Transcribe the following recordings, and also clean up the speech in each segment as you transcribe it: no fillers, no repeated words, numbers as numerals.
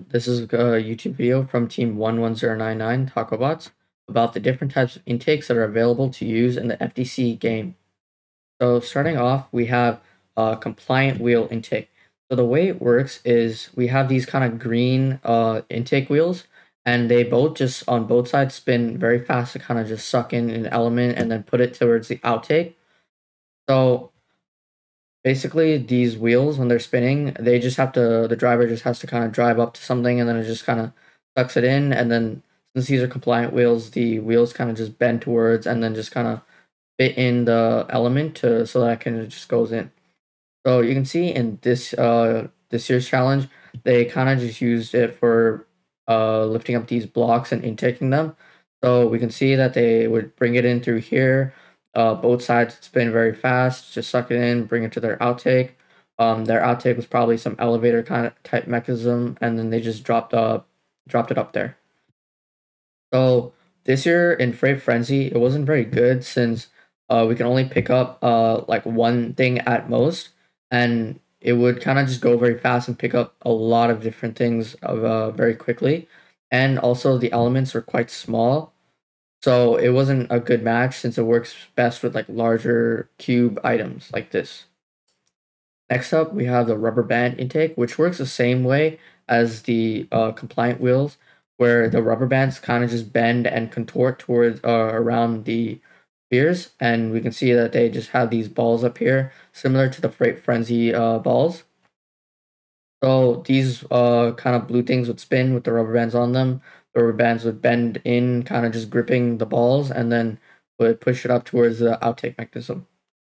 This is a YouTube video from Team 11099 Tacobots about the different types of intakes that are available to use in the FTC game. So starting off, we have a compliant wheel intake. So the way it works is we have these kind of green intake wheels, and they both just on both sides spin very fast to kind of just suck in an element and then put it towards the outtake. So basically, these wheels, when they're spinning, the driver just has to kind of drive up to something and then it just kind of sucks it in. And then since these are compliant wheels, the wheels kind of just bend towards and then just kind of fit in the element so that it kind of just goes in. So you can see in this year's challenge, they kind of just used it for lifting up these blocks and intaking them. So we can see that they would bring it in through here. Both sides spin very fast, just suck it in, bring it to their outtake. Their outtake was probably some elevator kind of type mechanism, and then they just dropped it up there. So this year in Freight Frenzy, it wasn't very good since we can only pick up like one thing at most, and it would kind of just go very fast and pick up a lot of different things very quickly. And also the elements were quite small. So it wasn't a good match since it works best with like larger cube items like this. Next up, we have the rubber band intake, which works the same way as the compliant wheels, where the rubber bands kind of just bend and contort towards around the spheres, and we can see that they just have these balls up here, similar to the Freight Frenzy balls. So these kind of blue things would spin with the rubber bands on them. The rubber bands would bend in, kind of just gripping the balls, and then would push it up towards the outtake mechanism.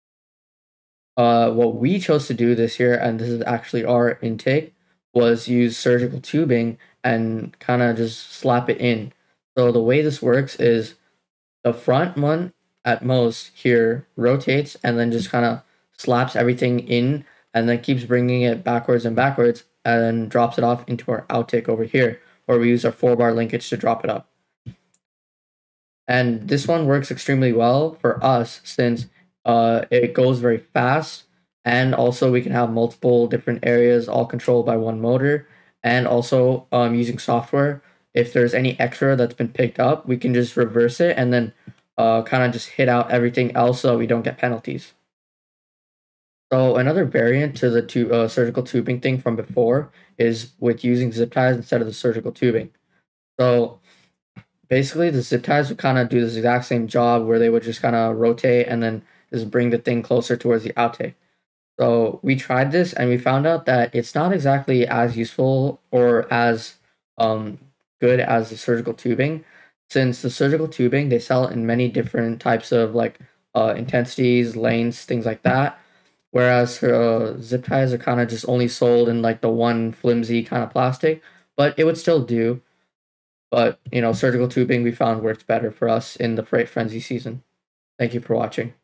What we chose to do this year, and this is actually our intake, was use surgical tubing and kind of just slap it in. So the way this works is the front one at most here rotates and then just kind of slaps everything in and then keeps bringing it backwards and backwards and then drops it off into our outtake over here, where we use our 4-bar linkage to drop it up. And this one works extremely well for us since it goes very fast, and also we can have multiple different areas all controlled by one motor, and also using software. If there's any extra that's been picked up, we can just reverse it and then kind of just hit out everything else so we don't get penalties. So another variant to the surgical tubing thing from before is with using zip ties instead of the surgical tubing. So basically, the zip ties would kind of do this exact same job where they would just kind of rotate and then just bring the thing closer towards the outtake. So we tried this and we found out that it's not exactly as useful or as good as the surgical tubing, since the surgical tubing, they sell in many different types of like intensities, lengths, things like that. Whereas zip ties are kind of just only sold in like the one flimsy kind of plastic, but it would still do. But, surgical tubing we found works better for us in the Freight Frenzy season. Thank you for watching.